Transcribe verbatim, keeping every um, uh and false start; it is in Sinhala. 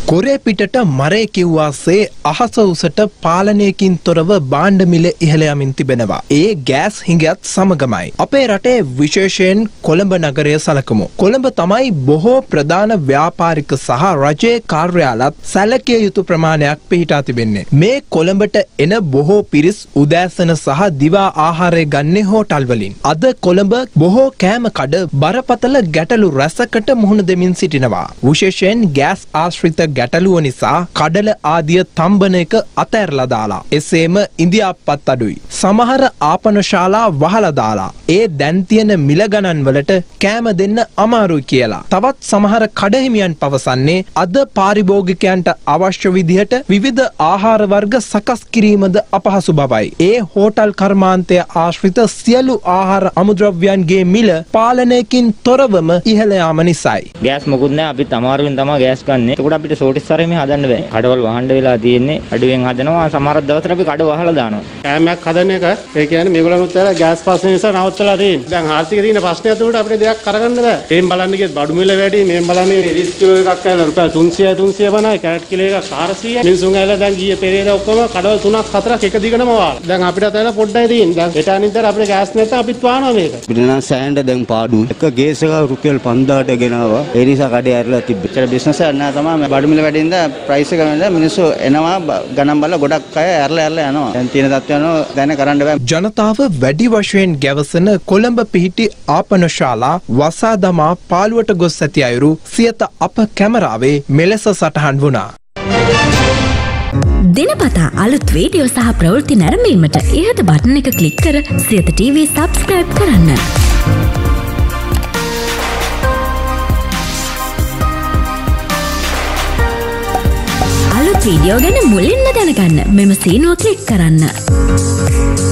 කොරේ පිටට මරේ කිව්වාසේ අහස උසට පාලනයකින් තොරව භාණ්ඩ මිල ඉහළ යමින් තිබෙනවා. ඒ ගෑස් හිඟයත් සමගමයි. අපේ රටේ විශේෂයෙන් කොළඹ නගරය සලකමු. කොළඹ තමයි බොහෝ ප්‍රධාන ව්‍යාපාරික සහ රජයේ කාර්යාලත් සැලකිය යුතු ප්‍රමාණයක් පිහිටා තිබෙන්නේ. මේ කොළඹට එන බොහෝ පිරිස් උදෑසන සහ දිවා ආහාරය ගන්නේ හෝටල් වලින්. අද කොළඹ බොහෝ කෑම කඩ බරපතල ගැටලු රැසකට මුහුණ දෙමින් සිටිනවා. විශේෂයෙන් ගෑස් ආශ්‍රිත ගැටලුව නිසා කඩල ආදිය තම්බන එක අතෑරලා දාලා. එසේම ඉන්දියාප්පත් අඩුයි. සමහර ආපනශාලා වහලා දාලා. ඒ දැන් තියෙන මිල ගණන් වලට කෑම දෙන්න අමාරුයි කියලා. තවත් සමහර කඩහිමියන් පවසන්නේ අද පාරිභෝගිකයන්ට අවශ්‍ය විදිහට විවිධ ආහාර වර්ග සකස් කිරීමද අපහසු බවයි. ඒ හෝටල් කර්මාන්තය ආශ්‍රිත සියලු ආහාර අමුද්‍රව්‍යයන්ගේ මිල පාලනයකින් තොරවම ඉහළ යාම නිසායි. ගෑස් මොකුත් නැහැ. අපිත් අමාරුවෙන් තමයි ගෑස් ගන්නෙ. ඒකට අපිට සෝටිස්සරේ මේ හදන්න බෑ. කඩවල වහන්න වෙලා තියෙන්නේ. අඩුවෙන් හදනවා. සමහර දවසට අපි කඩ වහලා දානවා. කෑමක් හදන එක ඒ කියන්නේ මේගොල්ලන්ත් ඇවිල්ලා ගෑස් ප්‍රශ්න නිසා නවත්තලා තියෙන්නේ. දැන් ආර්ථික තියෙන ප්‍රශ්නයක් උඩ අපිට දෙයක් කරගන්න බෑ. මේන් බලන්න ගියත් බඩු මිල වැඩි. මේන් බලන්නේ රිස් කිලෝ එකක් ඇවිල්ලා රුපියල් තුන්සියය තුන්සියය පනහයි. කැරට් කිලෝ එකක් හාරසියයි. මිනිසුන් ඇවිල්ලා දැන් ගියේ පෙරේද ඔක්කොම කඩවල තුනක් හතරක් එක දිගටම වහලා. දැන් අපිට ඇවිල්ලා පොඩ්ඩයි තියෙන්නේ. දැන් හෙට අනිද්දාට අපිට ගෑස් නැත්නම් අපිත් වහනවා මේක. අපිට නම් සෑහෙන්න දැන් පාඩු. එක ගේස් එක රුපියල් පන්දාට ගෙනාවා. ඒ නිසා කඩේ ඇරලා තිබ්බේ. ඒතර බිස්නස් එක නෑ තමයි බඩු මිල වැඩි නිසා ප්‍රයිස් එක වෙනද මිනිස්සු එනවා ගණන් බලලා ගොඩක් අය ඇරලා ඇරලා යනවා. දැන් තියෙන තත්ත්වය අනුව දැන කරන්න බෑ. ජනතාව වැඩි වශයෙන් ගැවසෙන කොළඹ පිහිටි ආපනශාලා වසා දමා පාළුවට ගොස් ඇති අයුරු සියත අප කැමරාවේ මෙලෙස සටහන් වුණා. දිනපතා අලුත් වීඩියෝ සහ ප්‍රවෘත්ති නැරඹීමට ඉහත බටන් එක ක්ලික් කර සියත ටීවී සබ්ස්ක්‍රයිබ් කරන්න. අලුත් වීඩියෝ ගැන මුලින්ම දැනගන්න මෙම සීනුව ක්ලික් කරන්න.